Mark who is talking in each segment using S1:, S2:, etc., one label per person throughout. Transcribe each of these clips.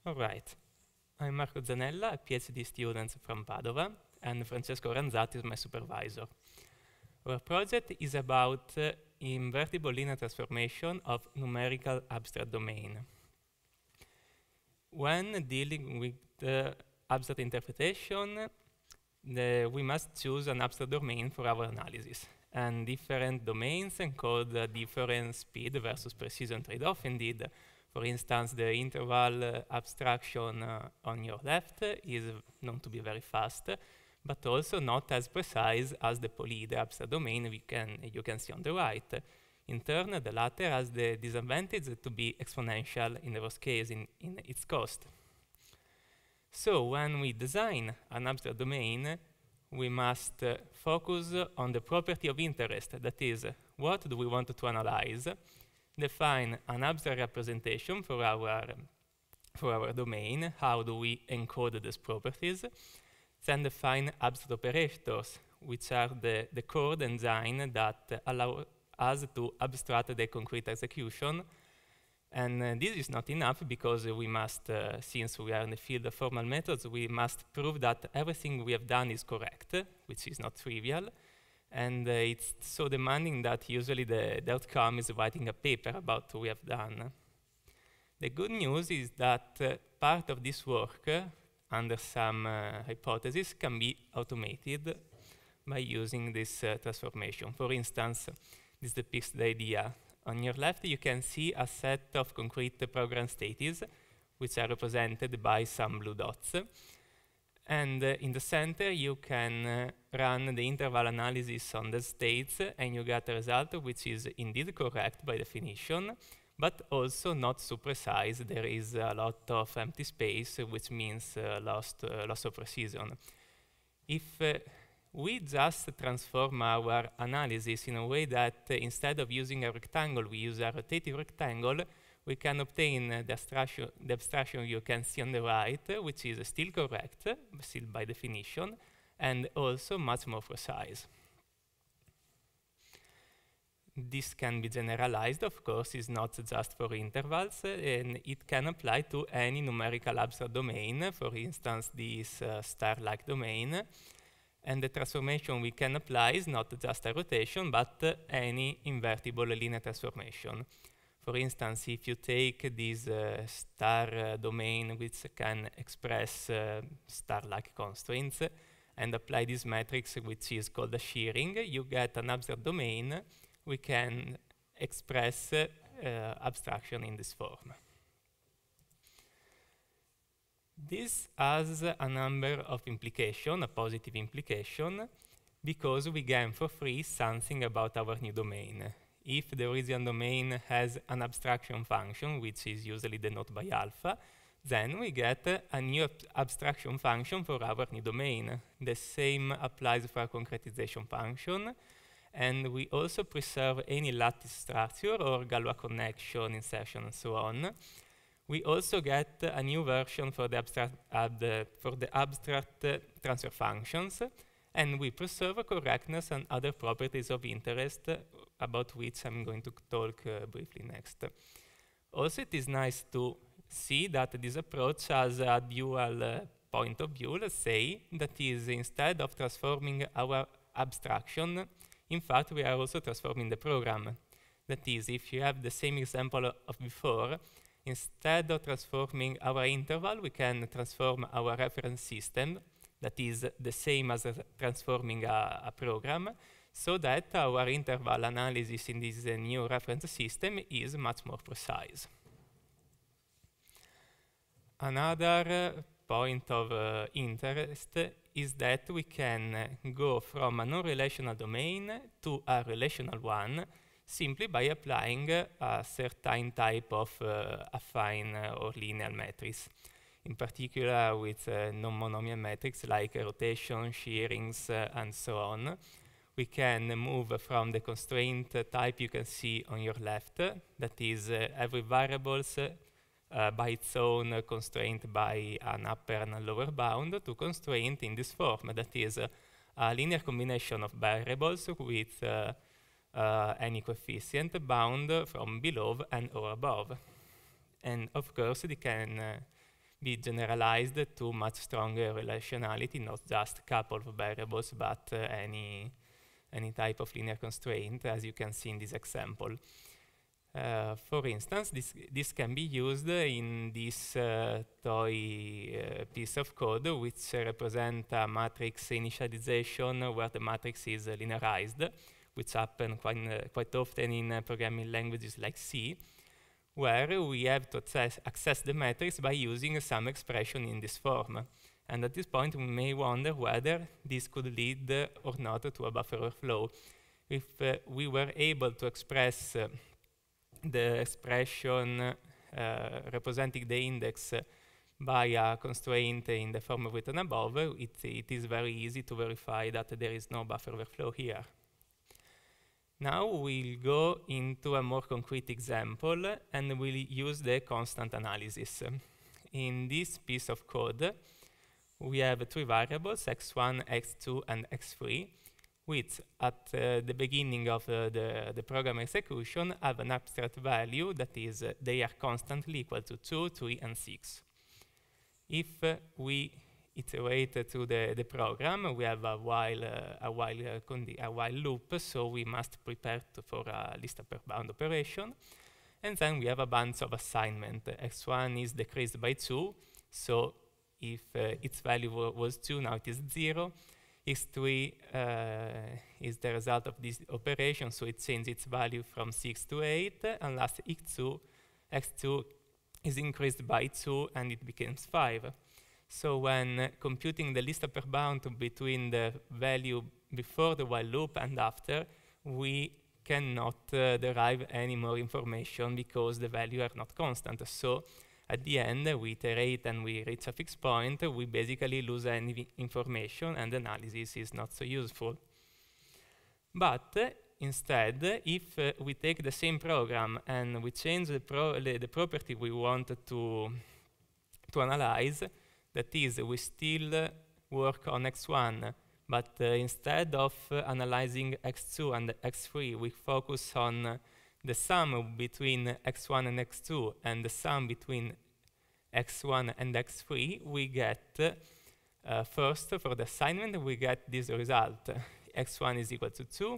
S1: All right. I'm Marco Zanella, a PhD student from Padova, and Francesco Ranzati is my supervisor. Our project is about invertible linear transformation of numerical abstract domain. When dealing with abstract interpretation, we must choose an abstract domain for our analysis. And different domains encode different speed versus precision trade-off indeed. For instance, the interval abstraction on your left is known to be very fast, but also not as precise as the poly, the abstract domain you can see on the right. In turn, the latter has the disadvantage to be exponential in the worst case in its cost. So when we design an abstract domain, we must focus on the property of interest, that is, what do we want to analyze, define an abstract representation for our domain, how do we encode these properties, then define abstract operators, which are the core design that allow us to abstract the concrete execution. And this is not enough because we must, since we are in the field of formal methods, we must prove that everything we have done is correct, which is not trivial. And it's so demanding that usually the outcome is writing a paper about what we have done. The good news is that part of this work, under some hypothesis, can be automated by using this transformation. For instance, this depicts the idea. On your left, you can see a set of concrete program states, which are represented by some blue dots. And in the center, you can run the interval analysis on the states, and you get a result which is indeed correct by definition, but also not so precise. There is a lot of empty space, which means loss of precision. If we just transform our analysis in a way that instead of using a rectangle, we use a rotating rectangle, we can obtain the abstraction you can see on the right, which is still correct, still by definition, and also much more precise. This can be generalized, of course, it's not just for intervals, and it can apply to any numerical abstract domain, for instance, this star-like domain. And the transformation we can apply is not just a rotation, but any invertible linear transformation. For instance, if you take this star domain which can express star-like constraints and apply this matrix which is called a shearing, you get an abstract domain. We can express abstraction in this form. This has a number of implications, a positive implication, because we gain for free something about our new domain. If the original domain has an abstraction function, which is usually denoted by alpha, then we get a new abstraction function for our new domain. The same applies for a concretization function, and we also preserve any lattice structure or Galois connection, insertion, and so on. We also get a new version for the abstract transfer functions, and we preserve correctness and other properties of interest about which I'm going to talk briefly next. Also, it is nice to see that this approach has a dual point of view, let's say, that is, instead of transforming our abstraction, in fact, we are also transforming the program. That is, if you have the same example of before, instead of transforming our interval, we can transform our reference system, that is the same as transforming a program, so that our interval analysis in this new reference system is much more precise. Another point of interest is that we can go from a non-relational domain to a relational one simply by applying a certain type of affine or linear matrix. In particular with non-monomial metrics like rotation, shearings, and so on. We can move from the constraint type you can see on your left, that is every variable by its own constraint by an upper and a lower bound, to constraint in this form, that is a linear combination of variables with any coefficient bound from below and or above. And of course, they can be generalized to much stronger relationality, not just a couple of variables, but any type of linear constraint, as you can see in this example. For instance, this can be used in this toy piece of code, which represents a matrix initialization where the matrix is linearized, which happens quite often in programming languages like C, where we have to access the matrix by using some expression in this form. And at this point, we may wonder whether this could lead or not to a buffer overflow. If we were able to express the expression representing the index by a constraint in the form written above, it is very easy to verify that there is no buffer overflow here. Now we'll go into a more concrete example, and we'll use the constant analysis. In this piece of code, we have three variables, x1, x2, and x3, which at the beginning of the program execution have an abstract value that is they are constantly equal to 2, 3, and 6. If we iterate through the program, we have a while loop, so we must prepare for a list upper bound operation. And then we have a bunch of assignment. x1 is decreased by 2, so if its value was 2, now it is 0. x3 is the result of this operation, so it changes its value from 6 to 8, and last x2 is increased by 2 and it becomes 5. So when computing the least upper bound between the value before the while loop and after, we cannot derive any more information because the values are not constant. So at the end, we iterate and we reach a fixed point, we basically lose any information and analysis is not so useful. But instead, if we take the same program and we change the property we want to analyze, that is, we still work on x1, but instead of analyzing x2 and x3, we focus on the sum between x1 and x2 and the sum between x1 and x3, we get, first, for the assignment, we get this result. x1 is equal to 2,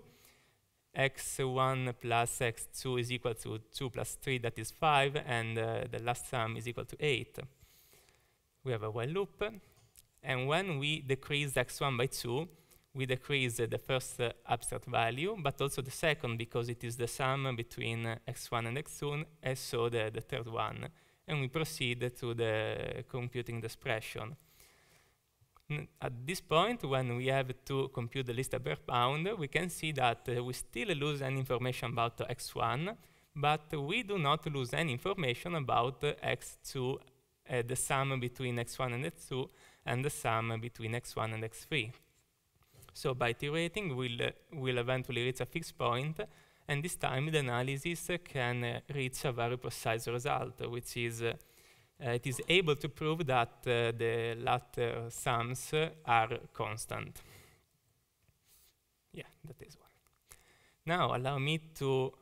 S1: x1 plus x2 is equal to 2 plus 3, that is 5, and the last sum is equal to 8. We have a while loop, and when we decrease x1 by 2, we decrease the first abstract value, but also the second, because it is the sum between x1 and x2, and so the third one. And we proceed to the computing the expression. At this point, when we have to compute the least upper bound, we can see that we still lose any information about x1, but we do not lose any information about x2, the sum between x1 and x2, and the sum between x1 and x3. So by iterating, we'll eventually reach a fixed point, and this time the analysis can reach a very precise result, which is it is able to prove that the latter sums are constant. Yeah, that is one. Now allow me to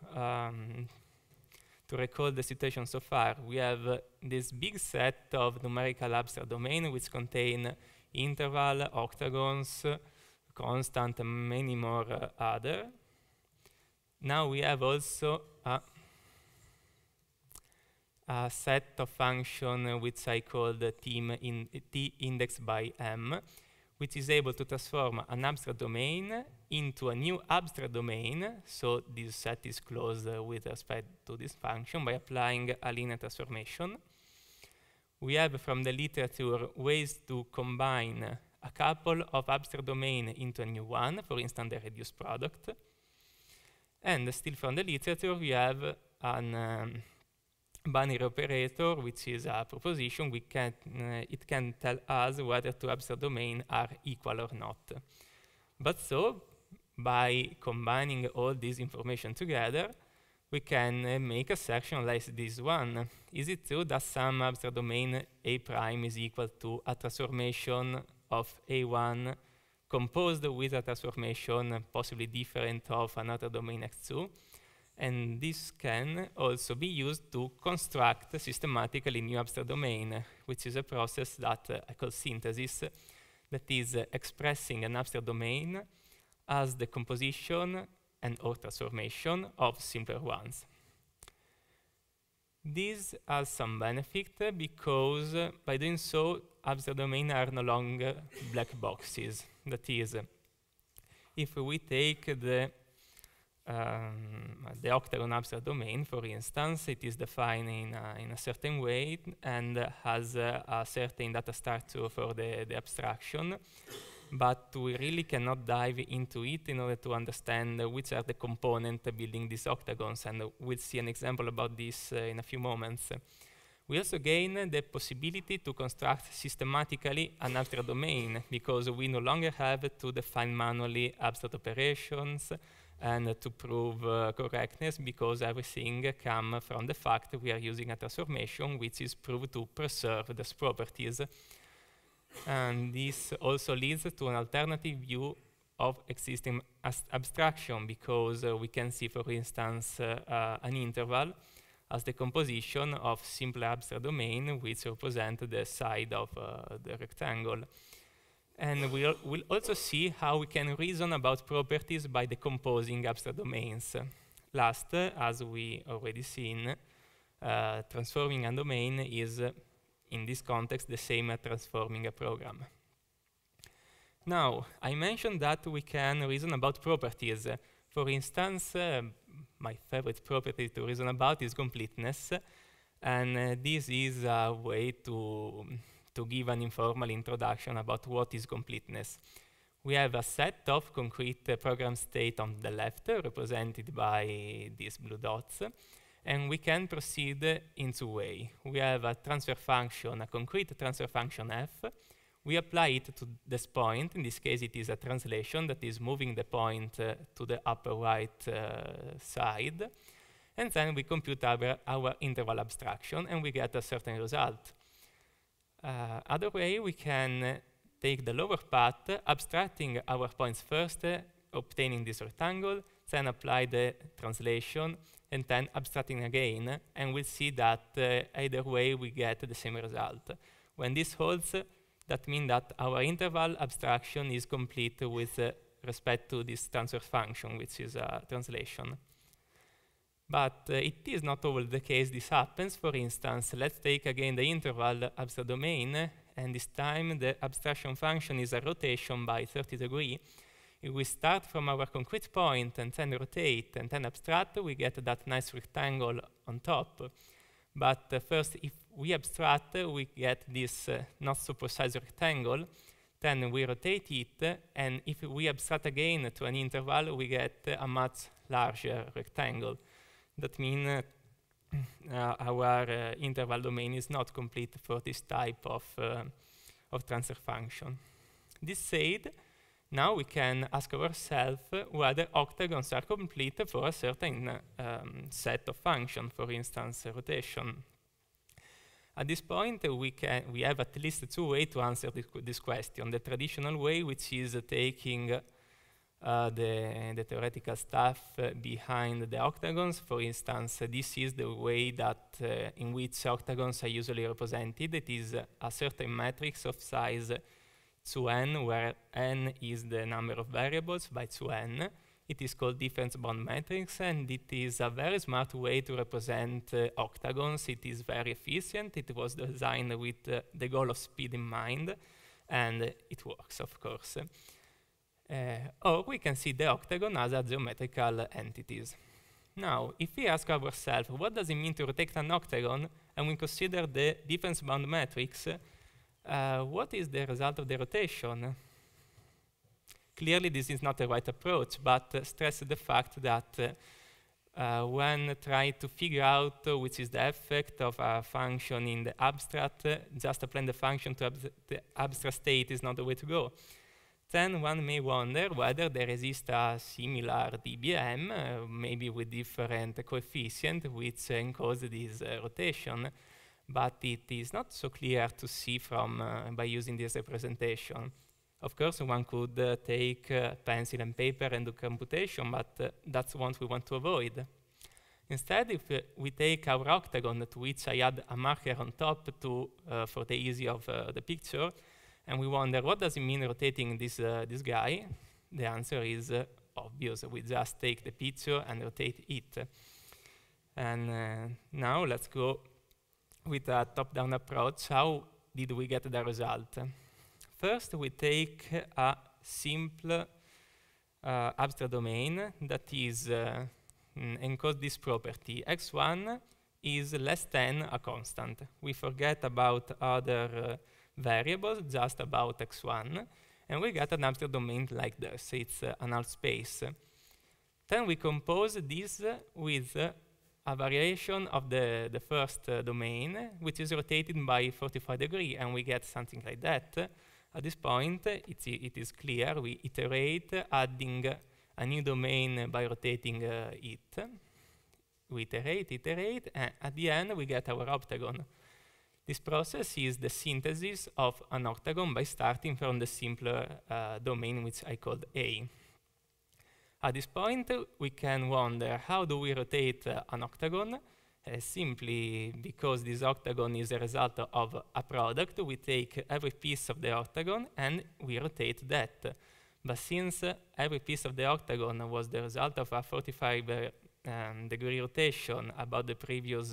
S1: recall the situation so far. We have this big set of numerical abstract domain which contain interval, octagons, constant, and many more other. Now we have also a set of function which I call the T index by M, which is able to transform an abstract domain into a new abstract domain. So this set is closed with respect to this function by applying a linear transformation. We have from the literature ways to combine a couple of abstract domains into a new one, for instance, the reduced product. And still from the literature, we have an binary operator, which is a proposition. It can tell us whether two abstract domains are equal or not. But so, by combining all this information together, we can make assertion like this one. Is it true that some abstract domain A prime is equal to a transformation of A1 composed with a transformation possibly different of another domain x2? And this can also be used to construct systematically new abstract domain, which is a process that I call synthesis, that is expressing an abstract domain as the composition and or transformation of simpler ones. This has some benefit because by doing so, abstract domains are no longer black boxes. That is, if we take the octagon abstract domain, for instance, it is defined in a certain way and has a certain data structure for the abstraction, but we really cannot dive into it in order to understand which are the components building these octagons, and we'll see an example about this in a few moments. We also gain the possibility to construct systematically an abstract domain, because we no longer have to define manually abstract operations and to prove correctness, because everything comes from the fact that we are using a transformation which is proved to preserve these properties. And this also leads to an alternative view of existing abstraction, because we can see, for instance, an interval as the composition of simple abstract domain which represent the side of the rectangle. And we'll also see how we can reason about properties by decomposing abstract domains. Last, as we already seen, transforming a domain is, in this context, the same as transforming a program. Now, I mentioned that we can reason about properties. For instance, my favorite property to reason about is completeness, and this is a way to give an informal introduction about what is completeness. We have a set of concrete program state on the left, represented by these blue dots, and we can proceed in two ways. We have a transfer function, a concrete transfer function f. We apply it to this point. In this case, it is a translation that is moving the point to the upper right side. And then we compute our interval abstraction, and we get a certain result. Other way, we can take the lower path, abstracting our points first, obtaining this rectangle, then apply the translation, and then abstracting again, and we'll see that either way we get the same result. When this holds, that means that our interval abstraction is complete with respect to this transfer function, which is a translation. But it is not always the case this happens. For instance, let's take again the interval abstract domain, and this time the abstraction function is a rotation by 30 degrees. If we start from our concrete point and then rotate and then abstract, we get that nice rectangle on top. But first, if we abstract, we get this not so precise rectangle. Then we rotate it, and if we abstract again to an interval, we get a much larger rectangle. That means our interval domain is not complete for this type of transfer function. This said, now we can ask ourselves whether octagons are complete for a certain set of functions, for instance, rotation. At this point, we have at least two ways to answer this question. The traditional way, which is taking the theoretical stuff behind the octagons. For instance, this is the way that in which octagons are usually represented. It is a certain matrix of size 2n, where n is the number of variables by 2n. It is called difference bound matrix, and it is a very smart way to represent octagons. It is very efficient. It was designed with the goal of speed in mind, and it works, of course. Or we can see the octagon as a geometrical entities. Now, if we ask ourselves, what does it mean to rotate an octagon, and we consider the difference bound matrix, what is the result of the rotation? Clearly, this is not the right approach, but stress the fact that when trying to figure out which is the effect of a function in the abstract, just applying the function to the abstract state is not the way to go. Then one may wonder whether there exists a similar DBM, maybe with different coefficient, which encodes this rotation. But it is not so clear to see from by using this representation. Of course, one could take pencil and paper and do computation, but that's what we want to avoid. Instead, if we take our octagon, to which I add a marker on top for the ease of the picture, and we wonder what does it mean rotating this guy, the answer is obvious. We just take the picture and rotate it. And now let's go with a top-down approach. How did we get the result? First, we take a simple abstract domain that is encodes this property. X1 is less than a constant. We forget about other variables, just about X1, and we get an abstract domain like this. It's a null space. Then we compose this with a variation of the first domain, which is rotated by 45 degrees, and we get something like that. At this point, it is clear. We iterate, adding a new domain by rotating it. We iterate, and at the end, we get our octagon. This process is the synthesis of an octagon by starting from the simpler domain, which I called A. At this point, we can wonder, how do we rotate an octagon? Simply because this octagon is a result of a product, we take every piece of the octagon and we rotate that. But since every piece of the octagon was the result of a 45 degree rotation about the previous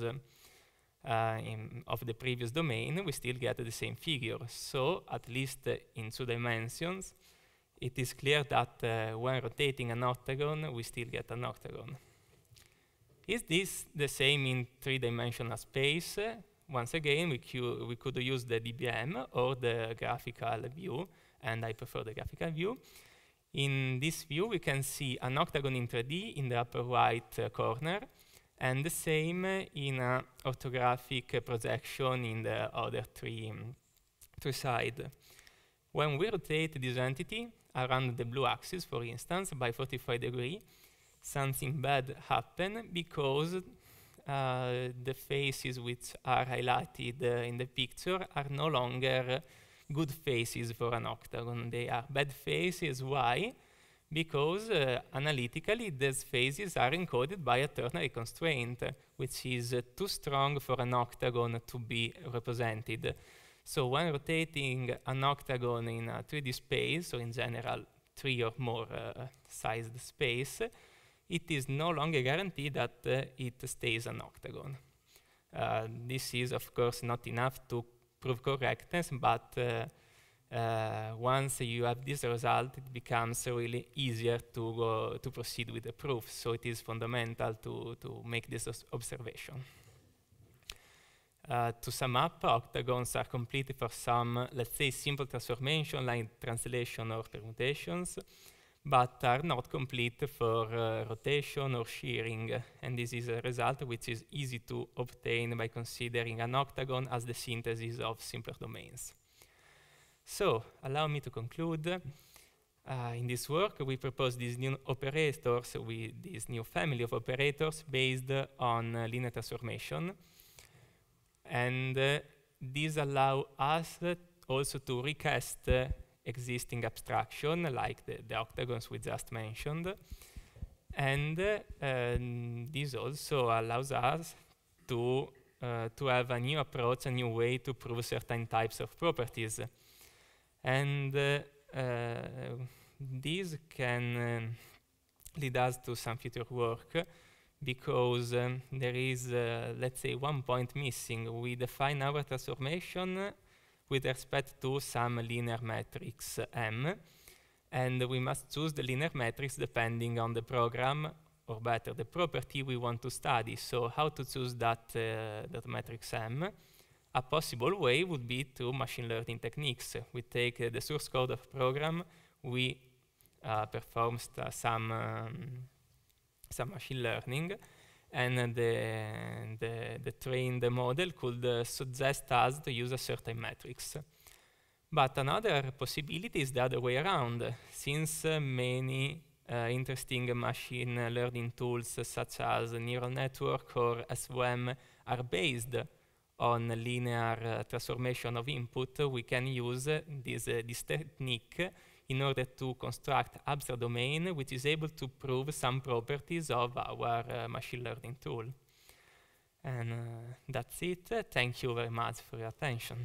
S1: of the previous domain, we still get the same figure. So, at least in 2 dimensions, it is clear that when rotating an octagon, we still get an octagon. Is this the same in 3-dimensional space? Once again, we could use the DBM or the graphical view, and I prefer the graphical view. In this view, we can see an octagon in 3D in the upper right corner, and the same in an orthographic projection in the other three sides. When we rotate this entity around the blue axis, for instance, by 45 degrees, something bad happens because the faces which are highlighted in the picture are no longer good faces for an octagon. They are bad faces. Why? Because analytically, these faces are encoded by a ternary constraint, which is too strong for an octagon to be represented. So when rotating an octagon in a 3D space, so in general 3 or more sized space, it is no longer guaranteed that it stays an octagon. This is, of course, not enough to prove correctness, but once you have this result, it becomes really easier to proceed with the proof. So it is fundamental to make this observation. To sum up, octagons are complete for some, let's say, simple transformation like translation or permutations, but are not complete for rotation or shearing. And this is a result which is easy to obtain by considering an octagon as the synthesis of simpler domains. So, allow me to conclude. In this work, we propose these new operators, with this new family of operators based on linear transformation. And these allow us also to recast existing abstraction, like the octagons we just mentioned. And this also allows us to have a new approach, a new way to prove certain types of properties. And this can lead us to some future work, because there is, let's say, one point missing. We define our transformation with respect to some linear matrix M, and we must choose the linear matrix depending on the program, or better, the property we want to study. So how to choose that matrix M? A possible way would be through machine learning techniques. We take the source code of program, we perform some machine learning, and the trained model could suggest us to use a certain matrix. But another possibility is the other way around. Since many interesting machine learning tools such as neural network or SVM are based on linear transformation of input, we can use this technique in order to construct abstract domain which is able to prove some properties of our machine learning tool. And that's it. Thank you very much for your attention.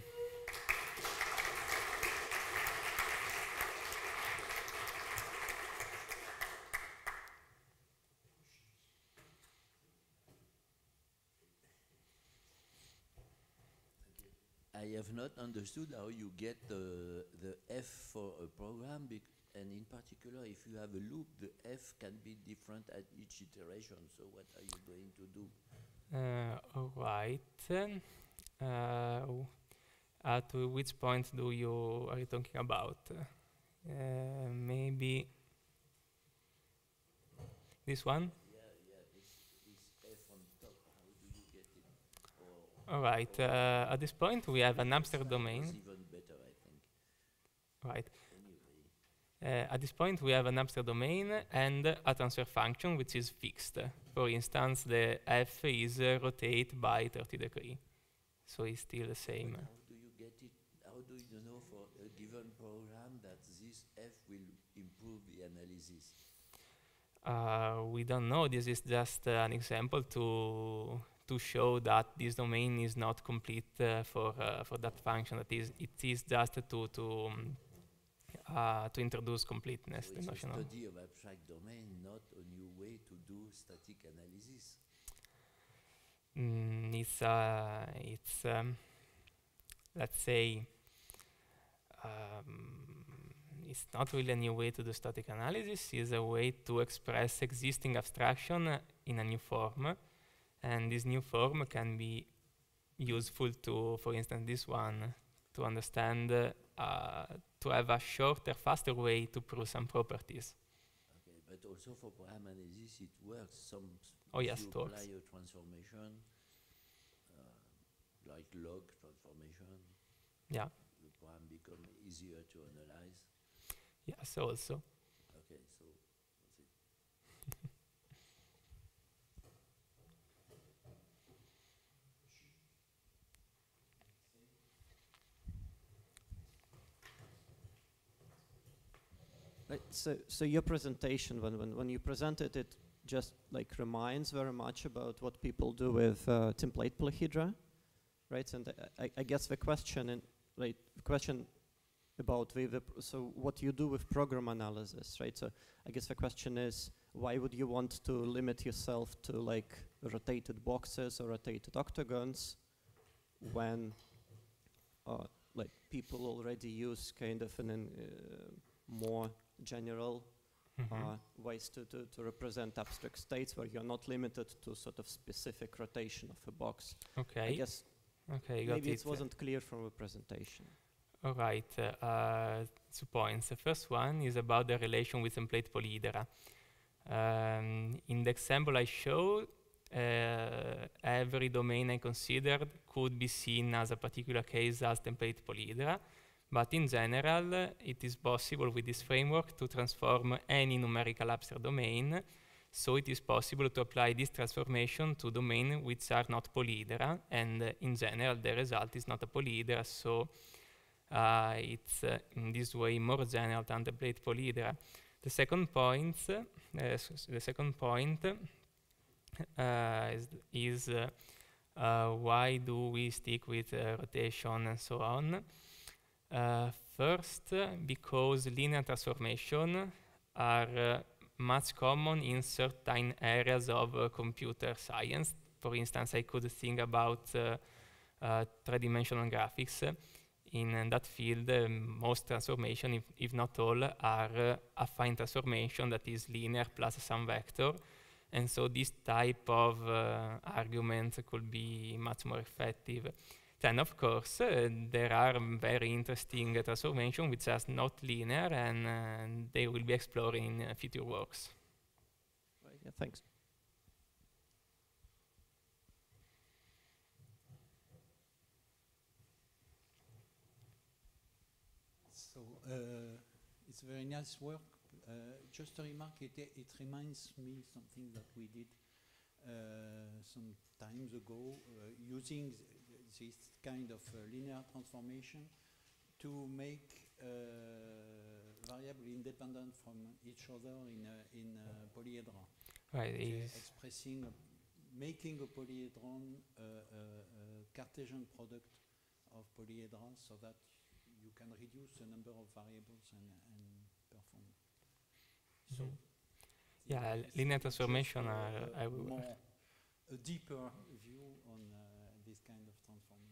S2: I have not understood how you get the F for a program, and in particular, if you have a loop, the F can be different at each iteration. So what are you going to do?
S1: All right. At which point are you talking about? Maybe this one?
S2: This F on top, how do you get it?
S1: All right. At this point, we have an abstract domain.
S2: Even better, I think.
S1: Right.
S2: Anyway.
S1: At this point, we have an abstract domain and a transfer function which is fixed. For instance, the f is rotate by 30 degrees. So it's still the same.
S2: How do you get it? How do you know for a given program that this f will improve the analysis?
S1: We don't know. This is just an example to show that this domain is not complete for that function. That is, it is just to introduce completeness.
S2: So
S1: the
S2: it's a
S1: notion of
S2: study of abstract domain, not a new way to do static analysis.
S1: It's let's say it's not really a new way to do static analysis. It's a way to express existing abstraction in a new form, and this new form can be useful to, for instance, this one, to understand, to have a shorter, faster way to prove some properties.
S2: Okay, but also for program analysis, it works.
S1: Oh yes,
S2: you
S1: it works.
S2: apply a transformation, like log transformation.
S1: Yeah.
S2: The program becomes easier to analyze.
S1: Yes, also.
S2: Okay, so that's it.
S3: Right, so your presentation, when you presented it, just like reminds very much about what people do with template polyhedra, right? And I guess the question, about so what you do with program analysis, right? So I guess the question is, why would you want to limit yourself to like rotated boxes or rotated octagons when like people already use kind of an more general ways to represent abstract states where you're not limited to sort of specific rotation of a box.
S1: Okay.
S3: I guess
S1: okay,
S3: maybe it wasn't clear from the presentation.
S1: All right, 2 points. The first one is about the relation with template polyhedra. In the example I showed, every domain I considered could be seen as a particular case as template polyhedra, but in general, it is possible with this framework to transform any numerical abstract domain. So it is possible to apply this transformation to domains which are not polyhedra, and in general, the result is not a polyhedra, so it's in this way more general than template polyhedra. The second point, is why do we stick with rotation and so on? First, because linear transformation are much common in certain areas of computer science. For instance, I could think about three-dimensional graphics. In that field, most transformation, if not all, are affine transformation that is linear plus some vector. And so this type of arguments could be much more effective. Then, of course, there are very interesting transformations which are not linear, and they will be explored in future works.
S3: Right, yeah, thanks.
S4: So it's very nice work. Just a remark, it reminds me something that we did some times ago, using this kind of linear transformation to make variable independent from each other in polyhedra.
S1: Right.
S4: Expressing, making a polyhedron a Cartesian product of polyhedra so that you can reduce the number of variables and perform. So
S1: Yeah,
S4: it's
S1: linear
S4: just
S1: transformation are
S4: a
S1: everywhere.
S4: more a deeper view on this kind of transformation.